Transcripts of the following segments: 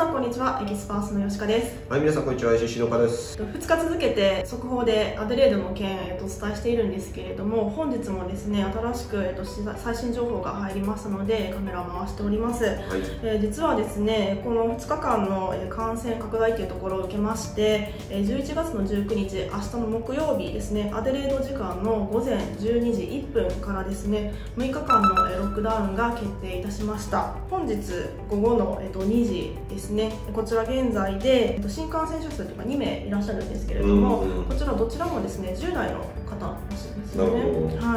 さんこんにちは、エキスパースの吉香です。 はい、皆さんこんにちは、ICC の岡です。 2日続けて速報でアデレードの件、お伝えしているんですけれども、本日もですね、新しく、最新情報が入りますので、カメラを回しております。はい、実はですね、この2日間の感染拡大というところを受けまして、11月の19日、明日の木曜日ですね、アデレード時間の午前12時1分からですね、6日間のロックダウンが決定いたしました。本日午後の2時ですね、こちら現在で新感染者数というか2名いらっしゃるんですけれども、こちらどちらもですね10代の方らしいんですよね。はい。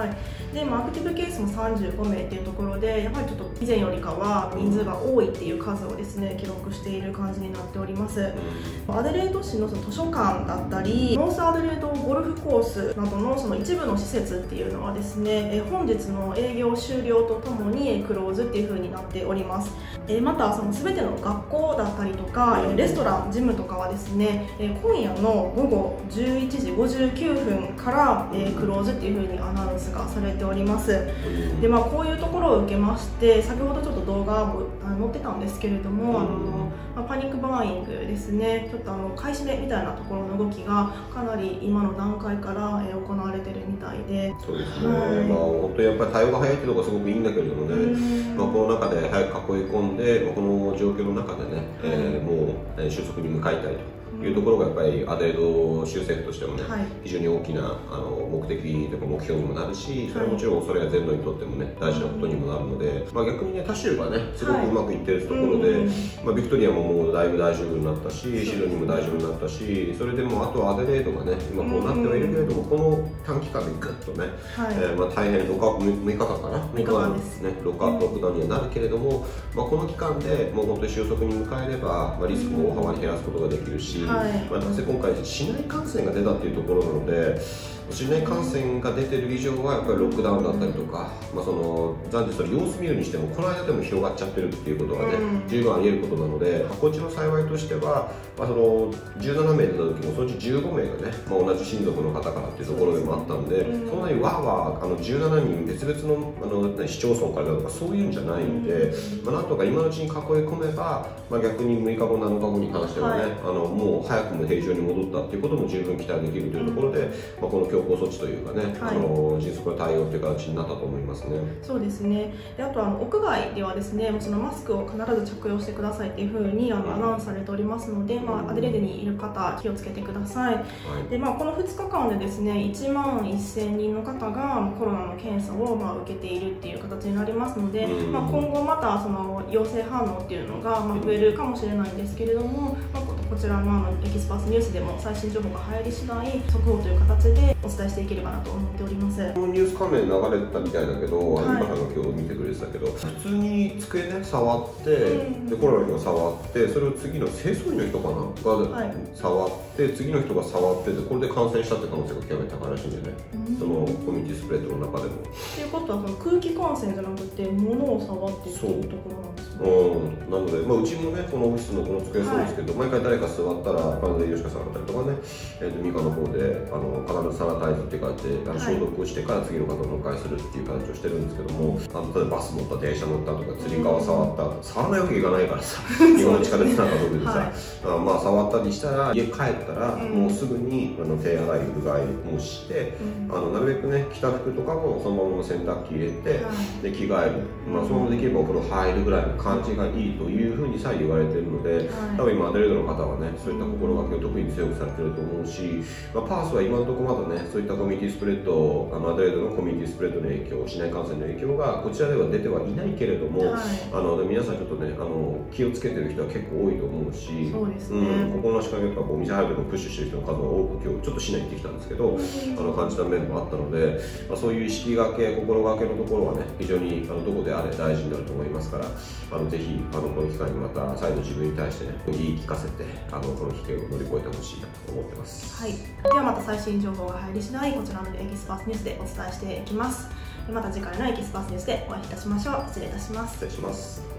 で、アクティブケースも35名っていうところで、やはりちょっと以前よりかは人数が多いっていう数をですね記録している感じになっております。アデレード市の図書館だったり、ノースアデレードゴルフコースなどのその一部の施設っていうのはですね、本日の営業終了とともにクローズっていう風になっております。またその全ての学校だったりとかレストラン、ジムとかはですね、今夜の午後11時59分からクローズっていう風にアナウンスがされております。で、こういうところを受けまして、先ほどちょっと動画も載ってたんですけれども、パニックバーイングですね、ちょっと買い占めみたいなところの動きがかなり今の段階から行われてるみたいで、 そうですね、本当にやっぱり対応が早いっていうのがすごくいいんだけれどもね、この中で早く囲い込んで、この状況の中でね、もう収束に向かいたいというところがやっぱりアデレード州政府としてもね、非常に大きな目的というか目標にもなるし、それはもちろんそれが全土にとってもね大事なことにもなるので、逆にね他州がねすごくうまくいっているところで、ビクトリアももうだいぶ大丈夫になったし、シドニーも大丈夫になったし、それでもあとアデレードがね今こうなってはいるけれども、この短期間でぐっとね、大変6日間かな、6日間ですね、ロックダウンにはなるけれども、この期間でもう本当に収束に迎えれば、リスクを大幅に減らすことができるし、なぜ今回市内感染が出たっていうところなので、市内感染が出てる以上はやっぱりロックダウンだったりとか、その暫時それ様子見るにしてもこの間でも広がっちゃってるっていうことがね、十分ありえることなので、こっちの幸いとしては、その17名出た時もそのうち15名がね、同じ親族の方からっていうところでもあったんで、そんなにわーわー17人別々の市町村からだとかそういうんじゃないんで、なんとか今のうちに囲い込めば、逆に6日後7日後に関してはね、もう早くも平常に戻ったっていうことも十分期待できるというところで、この強行措置というかね、迅速な対応という形になったと思いますね。 そうですね。で、あと屋外ではですね、そのマスクを必ず着用してくださいっていうふうにアナウンスされておりますので、アデレードにいる方気をつけてください。で、この2日間でですね、1万1000人の方がコロナの検査を受けているっていう形になりますので、今後またその陽性反応っていうのが増えるかもしれないんですけれども、こちらのエキスパースニュースでも最新情報が入り次第速報という形でお伝えしていければなと思っております。 このニュース画面流れてたみたいだけど、今が今日見てくれてたけど、普通に机ね触って、でコロナの人が触って、それを次の清掃員の人かなが触って、次の人が触ってて、これで感染したって可能性が極めて高いらしいんだよね。そのコミュニティスプレッドの中でも。 ということはその空気感染じゃなくて物を触ってっていうところなんですね。 なので、うちもねこのオフィスのこの机そうですけど、毎回誰か座ったら必ず吉川さんだったりとかね、ミカの方で必ずサラタイズっていう形で消毒をしてから次の方をお迎えするっていう形をしてるんですけども、例えばバス乗った、電車乗ったとか、つり革触った、触らないわけいかないからさ、日本の地下鉄なんか特にさ、触ったりしたら家帰ったらもうすぐに手洗いうがいもして、なるべくね着た服とかもそのまま洗濯機入れて、で着替える、そのままできればお風呂入るぐらいの感じがいいというふうにさえ言われてるので、多分今アデレードの方はねそういった心がけを特に強くされてると思うし、パースは今のところまだねそういったコミュニティスプレッド、アデレードのコミュニティスプレッドの影響、市内感染の影響がこちらでは出てはいないけれども、皆さんちょっとね気をつけてる人は結構多いと思うし、ここの仕掛けとかお店入るのをプッシュしてる人の数が多く今日ちょっと市内行ってきたんですけど、感じた面もあったので、そういう意識がけ、心がけのところはね非常にどこであれ大事になると思いますから、ぜひこの機会にまた再度自分に対してね言い聞かせてこの危険を乗り越えてほしいなと思ってます。 はい。ではまた最新情報が入り次第こちらのエキスパースニュースでお伝えしていきます。また次回のエキスパースニュースでお会いいたしましょう。失礼いたします。 失礼します。